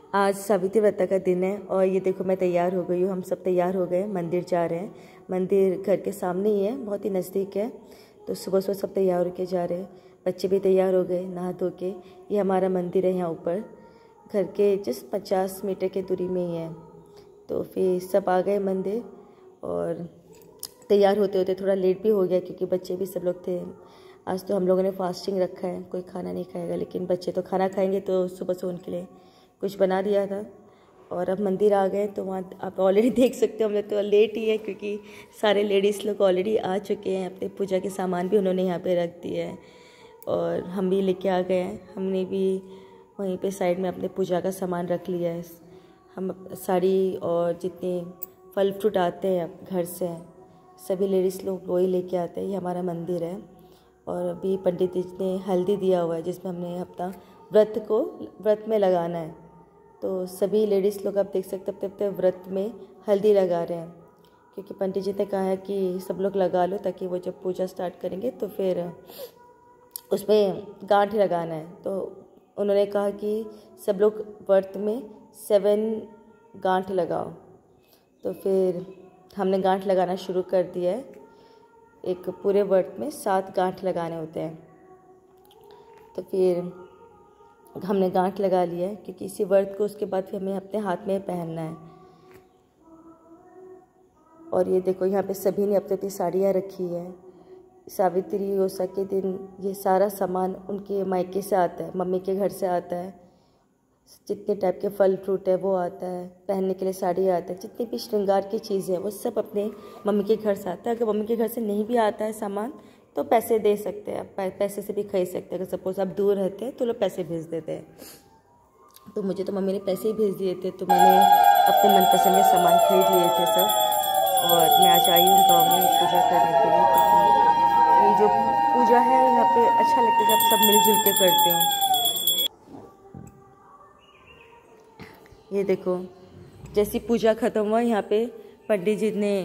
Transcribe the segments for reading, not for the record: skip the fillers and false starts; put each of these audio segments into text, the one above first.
आज सावित्री व्रत का दिन है और ये देखो मैं तैयार हो गई हूँ। हम सब तैयार हो गए, मंदिर जा रहे हैं। मंदिर घर के सामने ही है, बहुत ही नज़दीक है। तो सुबह सुबह सब तैयार होके जा रहे हैं। बच्चे भी तैयार हो गए नहा धो के। ये हमारा मंदिर है, यहाँ ऊपर घर के जस्ट 50 मीटर की दूरी में ही है। तो फिर सब आ गए मंदिर और तैयार होते होते थोड़ा लेट भी हो गया क्योंकि बच्चे भी सब लोग थे। आज तो हम लोगों ने फास्टिंग रखा है, कोई खाना नहीं खाएगा, लेकिन बच्चे तो खाना खाएंगे तो सुबह से उनके लिए कुछ बना दिया था। और अब मंदिर आ गए तो वहाँ आप ऑलरेडी देख सकते हो हम लोग तो लेट ही है क्योंकि सारे लेडीज़ लोग ऑलरेडी आ चुके हैं। अपने पूजा के सामान भी उन्होंने यहाँ पे रख दिए हैं और हम भी लेके आ गए हैं। हमने भी वहीं पे साइड में अपने पूजा का सामान रख लिया है। हम साड़ी और जितने फल फ्रूट आते हैं घर से सभी लेडीज़ लोग वही लेके आते हैं। ये हमारा मंदिर है और अभी पंडित जी ने हल्दी दिया हुआ है जिसमें हमने अपना व्रत में लगाना है। तो सभी लेडीज़ लोग आप देख सकते हैं अपने व्रत में हल्दी लगा रहे हैं क्योंकि पंडित जी ने कहा है कि सब लोग लगा लो ताकि वो जब पूजा स्टार्ट करेंगे तो फिर उसमें गांठ लगाना है। तो उन्होंने कहा कि सब लोग व्रत में 7 गांठ लगाओ। तो फिर हमने गांठ लगाना शुरू कर दिया है। एक पूरे व्रत में 7 गांठ लगाने होते हैं। तो फिर हमने गांठ लगा लिया है क्योंकि इसी व्रत को उसके बाद फिर हमें अपने हाथ में पहनना है। और ये देखो यहाँ पे सभी ने अपनी अपनी साड़ियाँ रखी है। सावित्री ओषा के दिन ये सारा सामान उनके मायके से आता है, मम्मी के घर से आता है। जितने टाइप के फल फ्रूट है वो आता है, पहनने के लिए साड़ी आता है, जितनी भी श्रृंगार की चीज़ें हैं वो सब अपने मम्मी के घर से आता है। अगर मम्मी के घर से नहीं भी आता है सामान तो पैसे दे सकते हैं, आप पैसे से भी खरीद सकते हैं। अगर सपोज आप दूर रहते हैं तो लोग पैसे भेज देते हैं। तो मुझे तो मम्मी ने पैसे ही भेज दिए थे तो मैंने अपने मनपसंद के सामान खरीद लिए थे सब। और मैं आज आई हूँ गाँव में पूजा करने के लिए क्योंकि ये जो पूजा है यहाँ पे अच्छा लगता है जब सब मिलजुल के करते हो। ये देखो जैसी पूजा ख़त्म हुआ यहाँ पे पंडित जी ने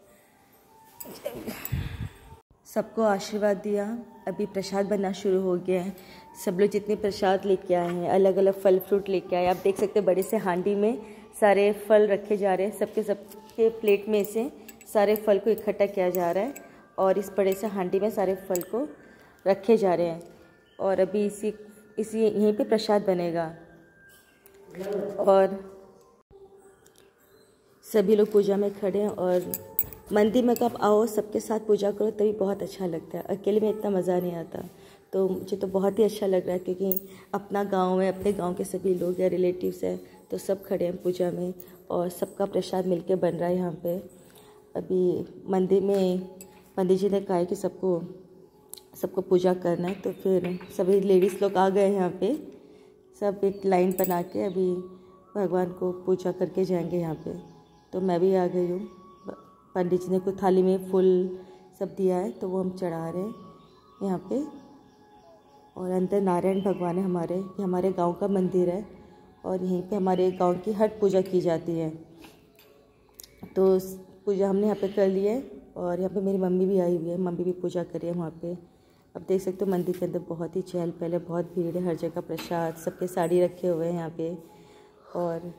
सबको आशीर्वाद दिया। अभी प्रसाद बनना शुरू हो गया है। सब लोग जितने प्रसाद लेके आए हैं, अलग अलग फल फ्रूट लेके आए। आप देख सकते हैं बड़े से हांडी में सारे फल रखे जा रहे हैं। सबके प्लेट में से सारे फल को इकट्ठा किया जा रहा है और इस बड़े से हांडी में सारे फल को रखे जा रहे हैं। और अभी इसी यहीं पे प्रसाद बनेगा और सभी लोग पूजा में खड़े हैं। और मंदिर में कब आओ सबके साथ पूजा करो तभी बहुत अच्छा लगता है, अकेले में इतना मज़ा नहीं आता। तो मुझे तो बहुत ही अच्छा लग रहा है क्योंकि अपना गांव है, अपने गांव के सभी लोग हैं, रिलेटिव्स हैं, तो सब खड़े हैं पूजा में और सबका प्रसाद मिलके बन रहा है यहाँ पे। अभी मंदिर में पंडित जी ने कहा है कि सबको पूजा करना है। तो फिर सभी लेडीज़ लोग आ गए यहाँ पे, सब एक लाइन बना के अभी भगवान को पूजा करके जाएंगे यहाँ पे। तो मैं भी आ गई हूँ। पंडित जी ने कुछ थाली में फूल सब दिया है तो वो हम चढ़ा रहे हैं यहाँ पे। और अंदर नारायण भगवान है हमारे, ये हमारे गांव का मंदिर है और यहीं पे हमारे गांव की हट पूजा की जाती है। तो पूजा हमने यहाँ पे कर ली है और यहाँ पे मेरी मम्मी भी आई हुई है, मम्मी भी पूजा करी है वहाँ पे। अब देख सकते हो मंदिर के अंदर बहुत ही चहल पहल है, बहुत भीड़ है, हर जगह प्रसाद, सबके साड़ी रखे हुए हैं यहाँ पे और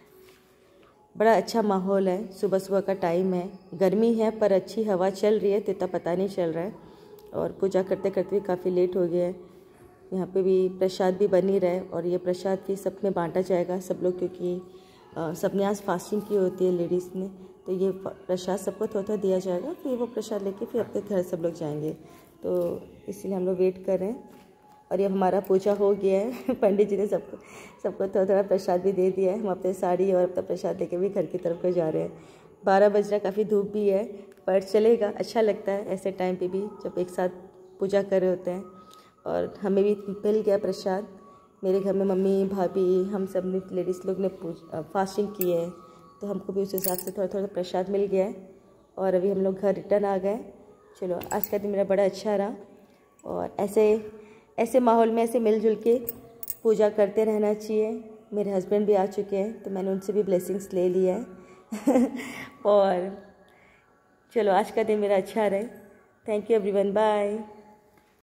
बड़ा अच्छा माहौल है। सुबह सुबह का टाइम है, गर्मी है पर अच्छी हवा चल रही है तो इतना पता नहीं चल रहा है। और पूजा करते करते भी काफ़ी लेट हो गया है। यहाँ पे भी प्रसाद भी बन ही रहा है और ये प्रसाद भी सब में बांटा जाएगा सब लोग, क्योंकि सबने आज फास्टिंग की होती है लेडीज़ ने। तो ये प्रसाद सबको थोड़ा थोड़ा दिया जाएगा, फिर वो प्रसाद लेके फिर अपने घर सब लोग जाएंगे। तो इसीलिए हम लोग वेट कर रहे हैं। और ये हमारा पूजा हो गया है। पंडित जी ने सबको थोड़ा थोड़ा प्रसाद भी दे दिया है। हम अपने साड़ी और अपना प्रसाद लेके भी घर की तरफ को जा रहे हैं। 12 बज रहा, काफ़ी धूप भी है पर चलेगा, अच्छा लगता है ऐसे टाइम पे भी जब एक साथ पूजा कर रहे होते हैं। और हमें भी मिल गया प्रसाद। मेरे घर में मम्मी भाभी हम सब ने लेडीज़ लोग ने फास्टिंग की है तो हमको भी उस हिसाब से थोड़ा थोड़ा प्रसाद मिल गया है। और अभी हम लोग घर रिटर्न आ गए। चलो आज का दिन मेरा बड़ा अच्छा रहा और ऐसे माहौल में ऐसे मिलजुल के पूजा करते रहना चाहिए। मेरे हस्बैंड भी आ चुके हैं तो मैंने उनसे भी ब्लेसिंग्स ले लिया है। और चलो आज का दिन मेरा अच्छा रहे। Thank you everyone, bye.